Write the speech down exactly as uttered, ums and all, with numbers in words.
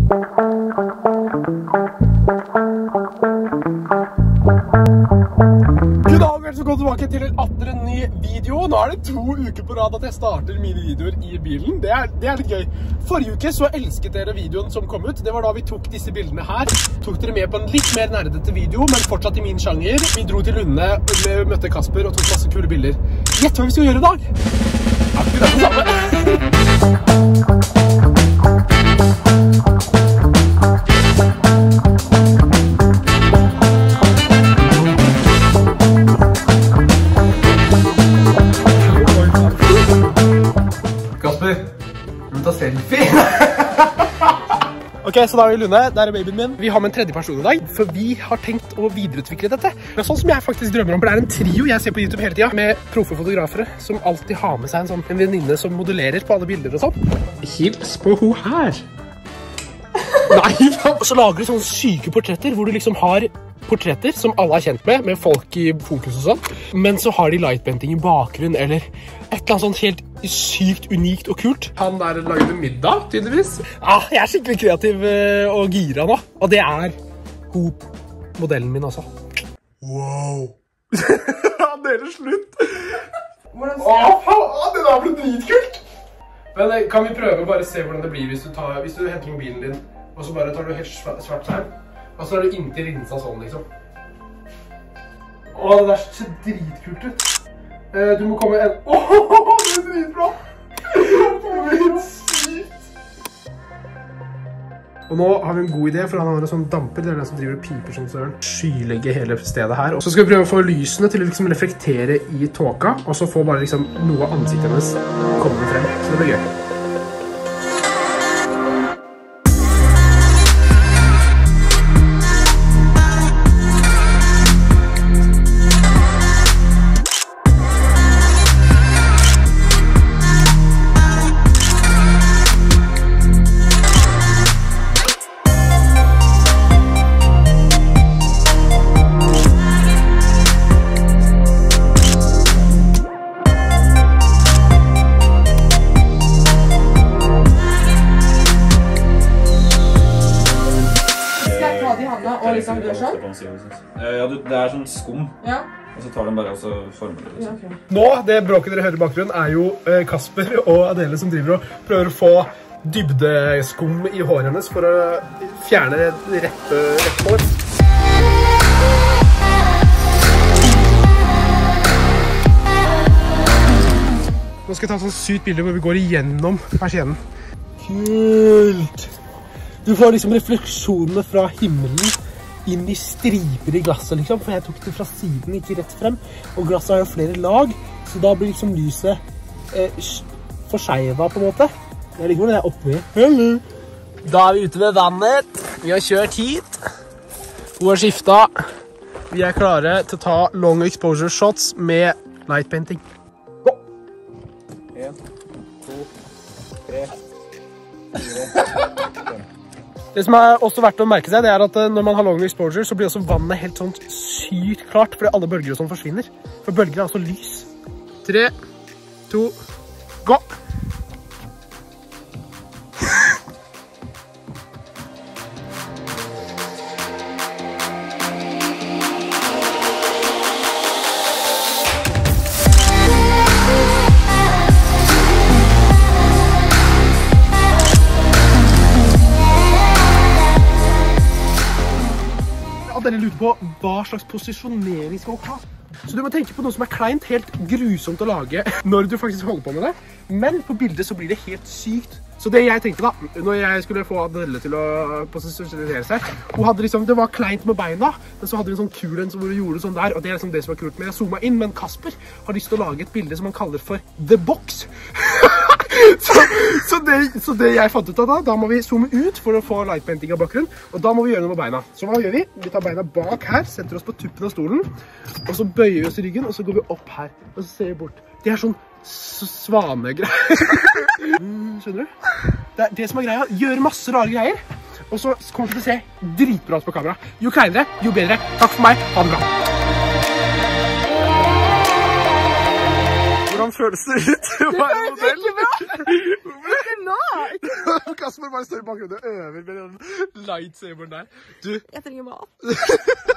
God dag, velkommen tilbake til atter en ny video. Nå er det to uker på rad at jeg starter mine videoer i bilen. Det er, det er litt gøy. Forrige uke så elsket dere videoen som kom ut. Det var da vi tok disse bildene her. Tok dere med på en litt mer nerdete video, men fortsatt i min sjanger. Vi dro til Lunde, møtte Kasper og tok masse kule bilder. Gjett hva vi skal gjøre i dag? Akkurat det samme. Selfie. Ok, så da er vi i Lunde. Der er babyen min. Vi har med en tredje person i dag, for vi har tenkt å videreutvikle dette. Det er sånn som jeg faktisk drømmer om, for det er en trio jeg ser på YouTube hele tiden, med proffe fotografere som alltid har med seg en sånn en venninne som modellerer på alle bilder og sånn. Hils på hun her. Nei, og så lager du sånne syke portretter, hvor du liksom har portretter som alle er kjent med, med folk i fokus og sånn, men så har de lightpainting i bakgrunn, eller et eller annet sånt helt sykt unikt og kult. Han der lagde middag, tydeligvis. Ja, jeg er skikkelig kreativ og gira nå, og det er hun modellen min også. Wow! Ja, det er slutt! Åh, faen, det der ble dritkult! Men kan vi prøve bare å se hvordan det blir hvis du, tar, hvis du henter mobilen din, og så bare tar du helt svart skjerm, og så er du inntil linsa sånn, liksom. Åh, det der ser dritkult ut. Uh, du må komme en... Åh, det er dritbra! Det er helt sykt! Og nå har vi en god idé, for han har en sånn damper, det er den som driver og piper som søren. Skylegge hele stedet her. Og så skal vi prøve å få lysene til å liksom reflektere i tåka, og så få bare liksom noe av ansiktet hennes komme frem. Så det blir gøy. Liksom, ja, det er sånn skum, ja. Og så tar den bare og så former det. Liksom. Ja, okay. Nå, det bråket dere hører i bakgrunnen, er jo Kasper og Adele som driver og prøver å få dybdeskum i håret hennes for å fjerne rette, rette hår. Nå skal jeg ta en sånn sykt bilde hvor vi går igjennom persiennen. Kult! Du får liksom refleksjonene fra himmelen inn i striper i glasset, liksom, for jeg tok det fra siden, ikke rett frem, og glasset har jo flere lag, så da blir liksom lyset eh, forskjeva på en måte. Jeg ligger hvor det er oppe. Hello! Da er vi ute ved vannet. Vi har kjørt hit. Hun har skiftet. Vi er klare til å ta long exposure shots med light painting. Gå! En, to, tre, fire. Det som er også verdt å merke seg, det er at når man har long exposure, så blir også vannet helt sånn sykt klart, fordi alle bølger og sånn forsvinner. For bølger er også lys. Tre, to, gå! Dere lurer på hva slags posisjonering skal dere ha. Så du må tenke på noe som er kleint, helt grusomt å lage når du faktisk holder på med det. Men på bildet så blir det helt sykt. Så det jeg tenkte da, når jeg skulle få Adele til å posisjonere seg, hun hadde liksom, det var kleint med beina, men så hadde hun en sånn kul en hvor hun gjorde sånn der, og det er liksom det som var kult. Men jeg zoomet inn, men Kasper har lyst til å lage et bilde som han kaller for The Box. Så, så, det, så det jeg fant ut av da, da må vi zoome ut for å få lightpainting av bakgrunnen, og da må vi gjøre noe med beina. Så hva gjør vi? Vi tar beina bak her, setter oss på tuppen av stolen, og så bøyer vi oss i ryggen, og så går vi opp her, og så ser vi bort. Det er sånn svanegreier. Mm, skjønner du? Det er det som er greia, gjør masse rare greier, og så kommer du til å se dritbra ut på kamera. Jo kleinere, jo bedre. Takk for meg, ha det bra. Hvordan føles det ut å være modell? Ikke bra! Ikke nå! Kasper bare står i bakgrunnen og øver med den lightsaberen der. Du... Jeg trenger mat.